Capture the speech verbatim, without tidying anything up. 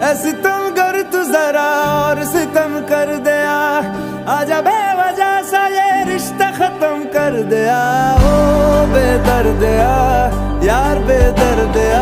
सितम कर तू जरा और सितम कर दिया, आजा बेवजह सा ये रिश्ता खत्म कर दिया। ओ बेदर्दिया यार बेदर्दिया,